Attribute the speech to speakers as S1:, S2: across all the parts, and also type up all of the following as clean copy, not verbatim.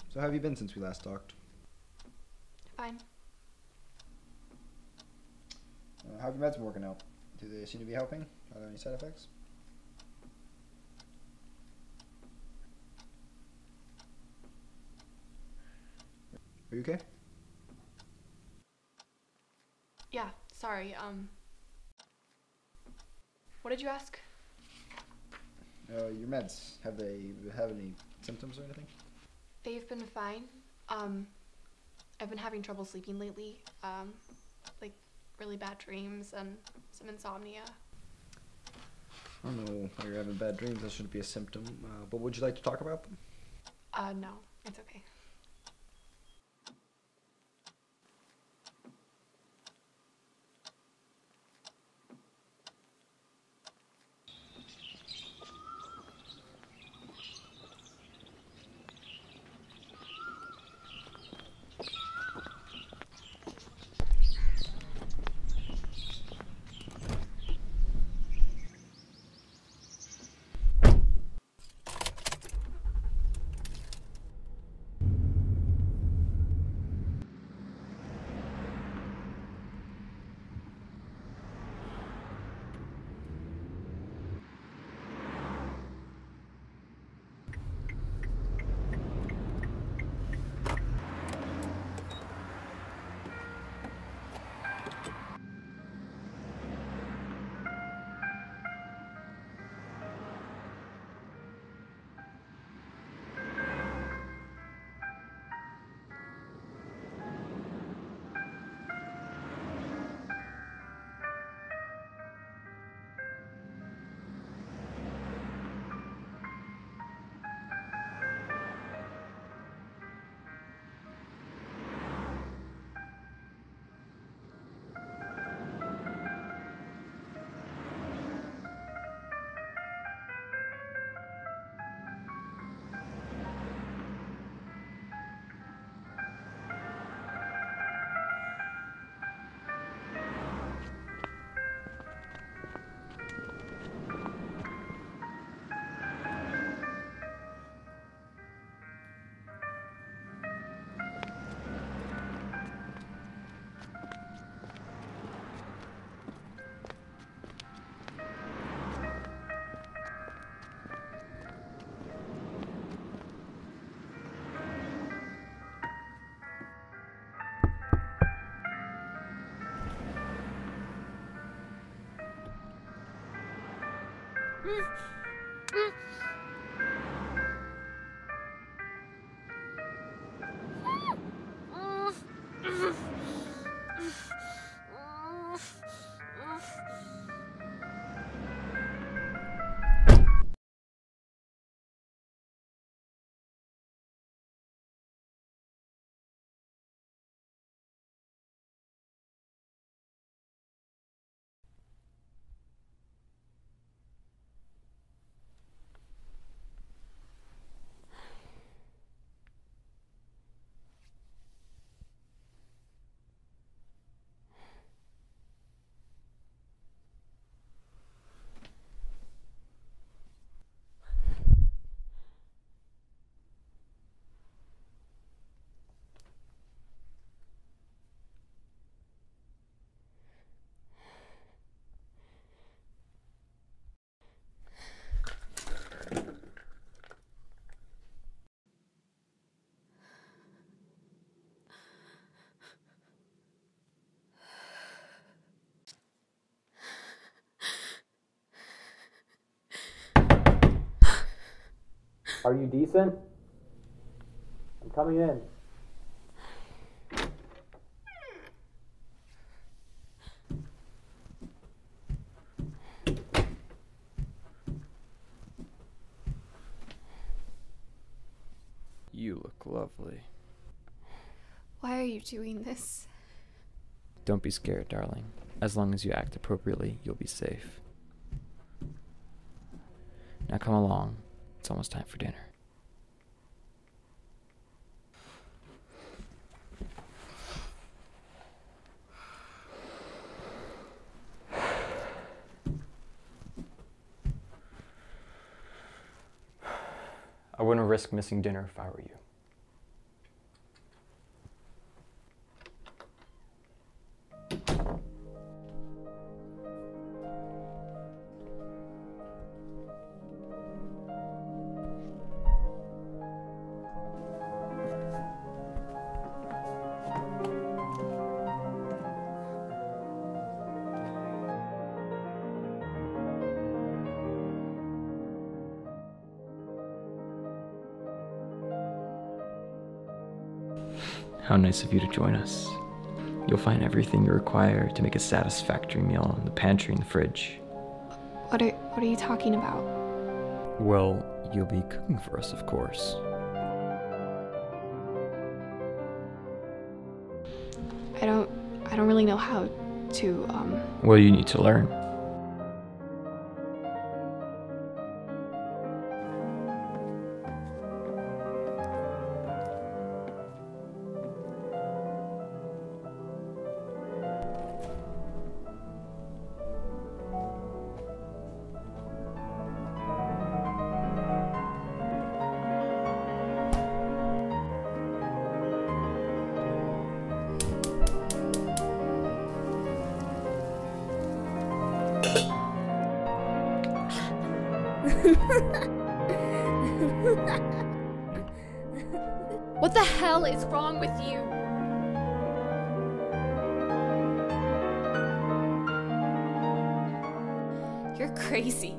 S1: So how have you been since we last talked?
S2: Fine.
S1: How have your meds been working out? Do they seem to be helping? Are there any side effects? Are you okay?
S2: Yeah, sorry, what did you ask?
S1: Your meds, have they have any symptoms or anything?
S2: They've been fine. I've been having trouble sleeping lately. Like really bad dreams and some insomnia.
S1: I don't know why you're having bad dreams. That shouldn't be a symptom. But would you like to talk about them?
S2: No, it's okay.
S3: Are you decent? I'm coming in.
S4: You look lovely.
S2: Why are you doing this?
S4: Don't be scared, darling. As long as you act appropriately, you'll be safe. Now come along. It's almost time for dinner. I wouldn't risk missing dinner if I were you. How nice of you to join us. You'll find everything you require to make a satisfactory meal in the pantry and the fridge.
S2: What are you talking about?
S4: Well, you'll be cooking for us, of course.
S2: I don't really know how to,
S4: Well, you need to learn.
S2: What the hell is wrong with you? You're crazy.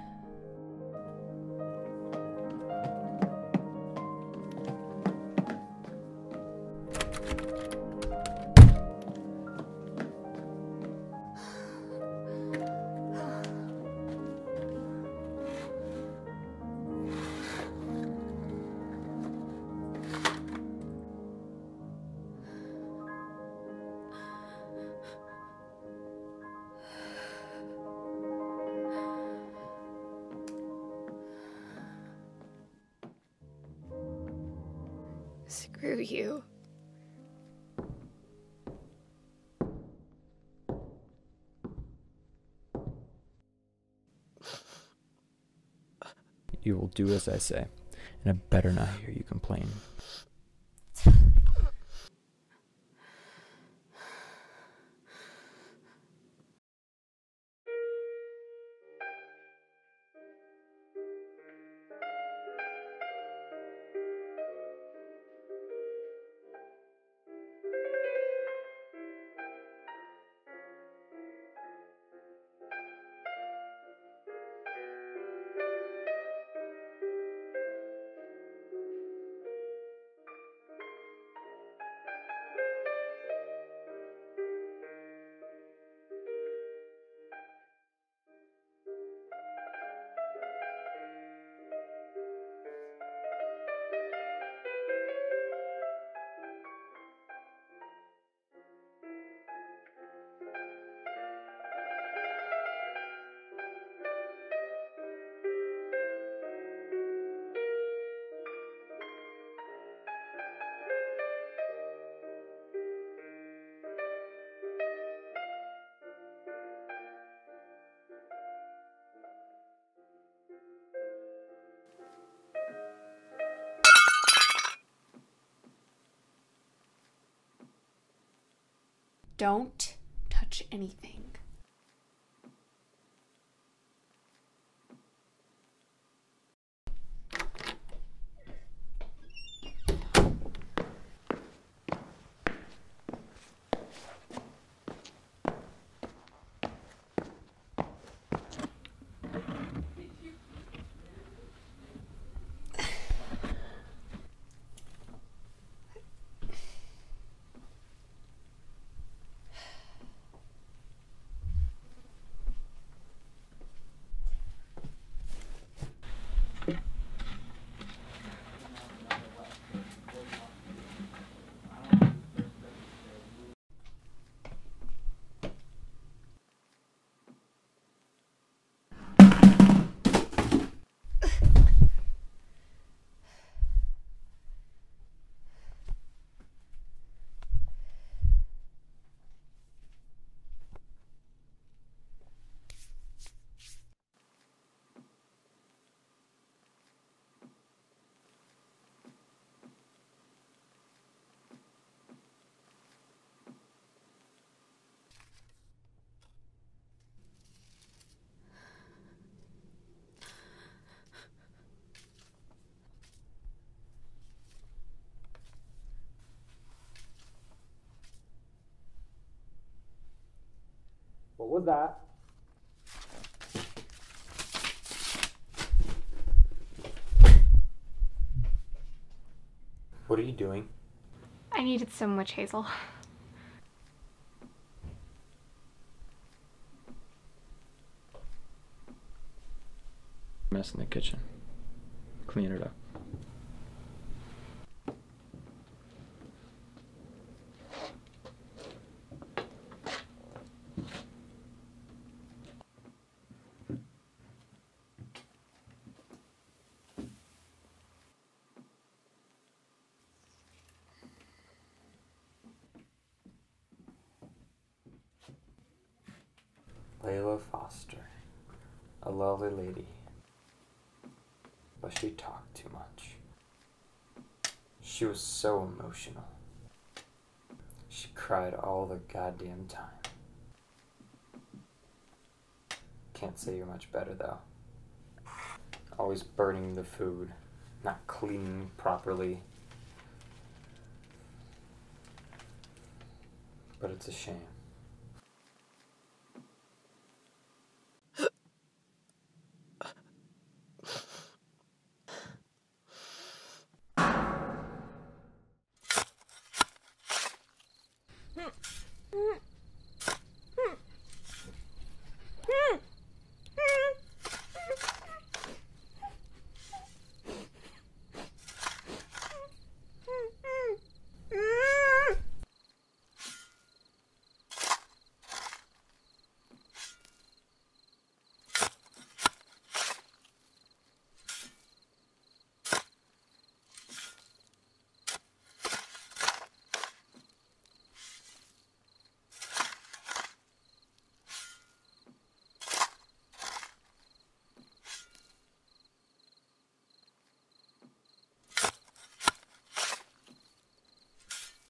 S2: Screw you.
S4: You will do as I say, and I better not hear you complain.
S2: Don't touch anything.
S3: What was that?
S4: What are you doing?
S2: I I needed so much, Hazel.
S4: Mess in the kitchen. Clean it up.
S3: Layla Foster, a lovely lady, but she talked too much. She was so emotional. She cried all the goddamn time. Can't say you're much better though. Always burning the food, not cleaning properly. But it's a shame.